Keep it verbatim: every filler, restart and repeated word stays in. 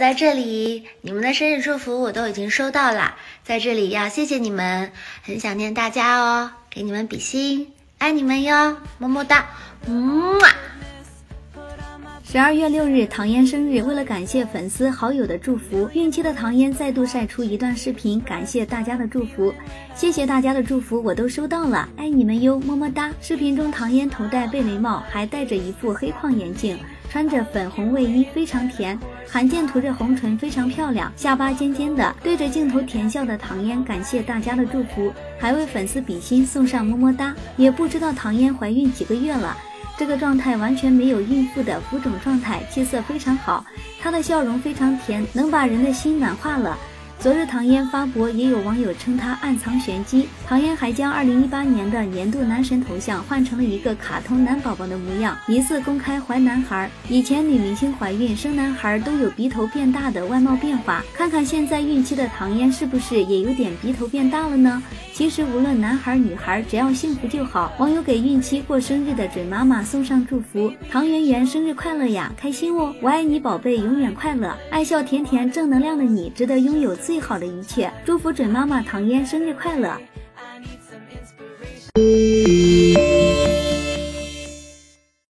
在这里，你们的生日祝福我都已经收到了，在这里要谢谢你们，很想念大家哦，给你们比心，爱你们哟，么么哒，嗯啊。 十二月六日，唐嫣生日，为了感谢粉丝好友的祝福，孕期的唐嫣再度晒出一段视频，感谢大家的祝福。谢谢大家的祝福，我都收到了，爱你们哟，么么哒。视频中，唐嫣头戴贝雷帽，还戴着一副黑框眼镜，穿着粉红卫衣，非常甜，罕见涂着红唇，非常漂亮，下巴尖尖的，对着镜头甜笑的唐嫣感谢大家的祝福，还为粉丝比心，送上么么哒。也不知道唐嫣怀孕几个月了，这个状态完全没有孕妇的浮肿状态，气色非常好，她的笑容非常甜，能把人的心暖化了。昨日唐嫣发博，也有网友称她暗藏玄机。唐嫣还将二零一八年的年度男神头像换成了一个卡通男宝宝的模样，疑似公开怀男孩。以前女明星怀孕生男孩都有鼻头变大的外貌变化，看看现在孕期的唐嫣是不是也有点鼻头变大了呢？其实无论男孩女孩，只要幸福就好。网友给孕期过生日的准妈妈送上祝福：唐圆圆生日快乐呀，开心哦，我爱你宝贝，永远快乐，爱笑甜甜正能量的你，值得拥有最好的一切。祝福准妈妈唐嫣生日快乐。